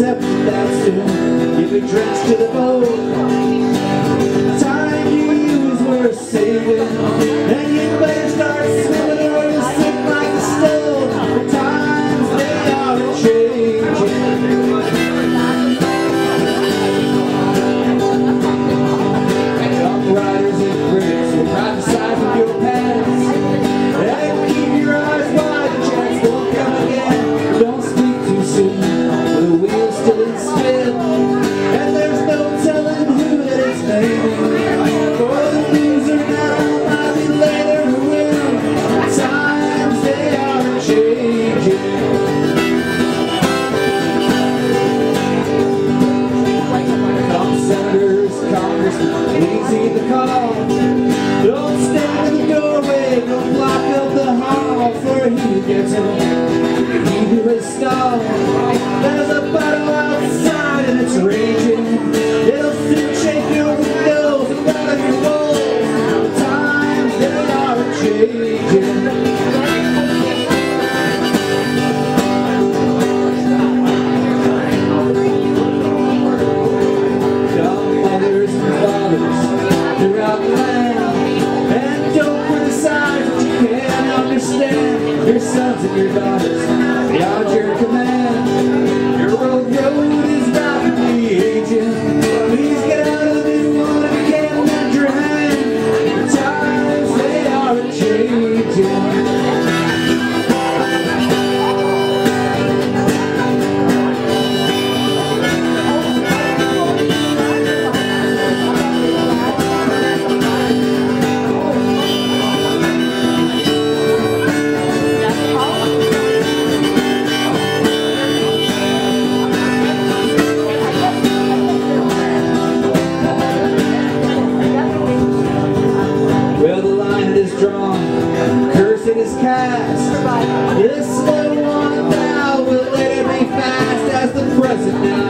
except that soon you'll be drenched to the bone. Time you use worth saving, and you better start swimming or you'll sink like a stone. The times they are changing. Riders and critics will prophesy from your past, and keep your eyes wide, the chance won't come again. Don't speak too soon, the wheel's still in spin, and there's no telling who that it's naming. For the loser now might be later to win. Times they are changing. Senators, congressmen, please heed the call. Don't stand in the doorway, don't block up the hall. For he who gets home, he who has stalled. There's a battle outside and it's raging. It'll soon shake your windows and rattle your walls. The times they are changing. Throughout the land, and don't criticize what you can't understand. Your sons and your daughters, they are at your command. Your old road is rapidly aging. Please get out of the new one if you can't lend your hand. The times they are changing. Cursed is cast. This slow one now will later be fast as the present now.